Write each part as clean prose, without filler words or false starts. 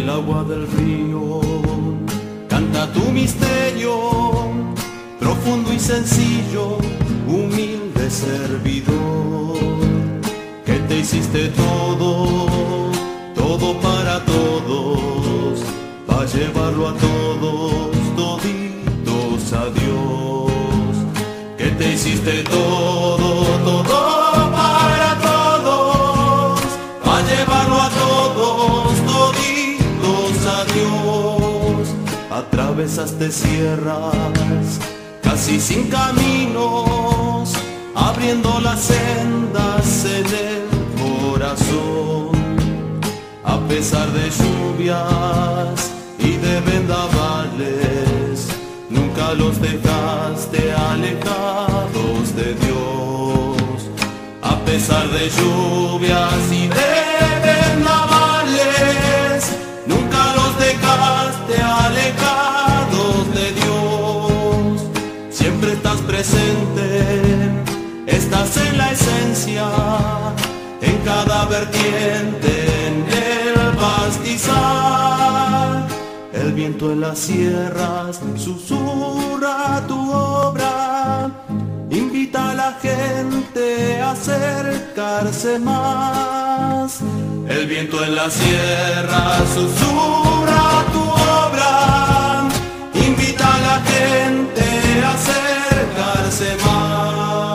el agua del río, canta tu misterio, profundo y sencillo, humilde servidor, que te hiciste todo, todo para todos, para llevarlo a todos, toditos a Dios, que te hiciste todo, todo para todos, para llevarlo a todos, toditos a Dios. Atravesaste sierras, casi sin caminos, abriendo las sendas en el corazón. A pesar de lluvias y de vendavales, nunca los dejaste alejados de Dios. A pesar de lluvias y de vendavales, nunca los dejaste alejados de Dios. Siempre estás presente, estás en la esencia, en cada vertiente, en el pastizal. El viento en las sierras susurra tu obra, invita a la gente a acercarse más. El viento en las sierras susurra tu obra, invita a la gente a acercarse más.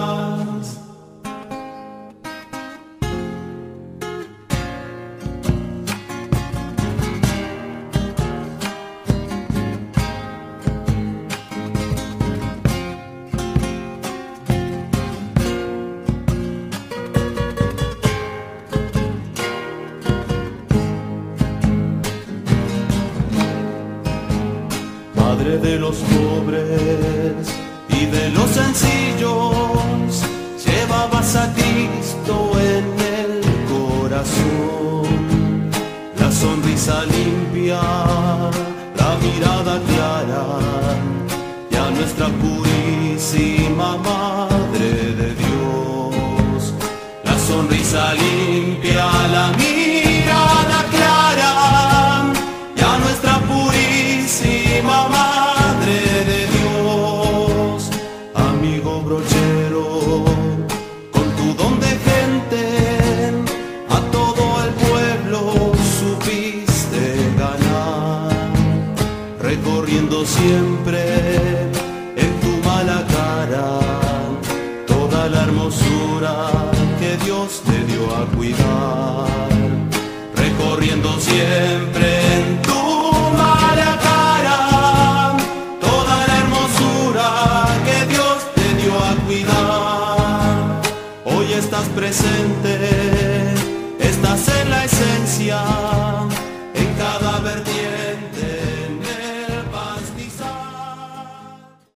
Padre de los pobres y de los sencillos, llevabas a Cristo en el corazón. La sonrisa limpia, la mirada clara, y a nuestra purísima Madre de Dios. La sonrisa limpia, la mirada clara, y a nuestra purísima Madre de Dios. Amigo brochero, con tu don de gente, a todo el pueblo supiste ganar, recorriendo siempre en tu mala cara toda la hermosura que Dios te dio a cuidar, recorriendo siempre en tu mala cara toda la hermosura que Dios te dio a cuidar. Hoy estás presente